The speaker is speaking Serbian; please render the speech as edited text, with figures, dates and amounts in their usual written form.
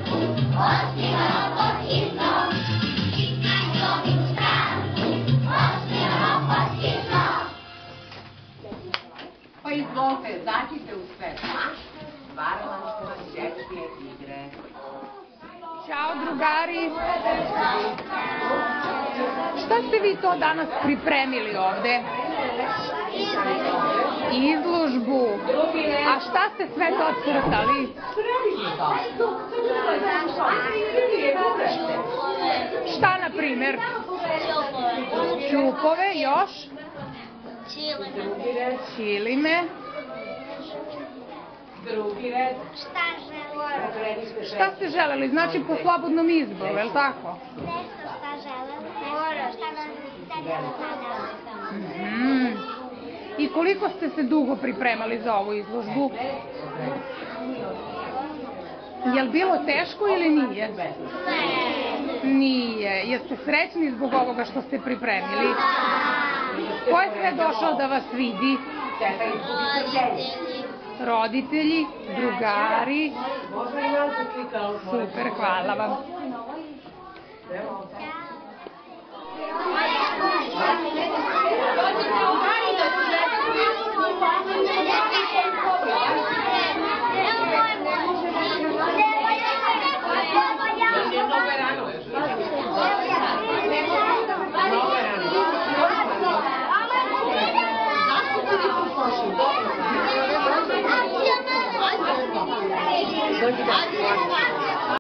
Pa izvolite, zađite u svetla. Varalačke šepske igre. Ćao drugari. Šta ste vi to danas pripremili ovde? Izložbu. A šta ste sve to crtali? Šta na primer? Ćupove, još? Čilime. Drugi red. Šta ste želeli? Znači po slobodnom izboru, je li tako? I koliko ste se dugo pripremali za ovu izložbu? Je li bilo teško ili nije? Nije. Jeste srećni zbog ovoga što ste pripremili? Ko je sve došao da vas vidi? Roditelji, drugari. Super, hvala vam.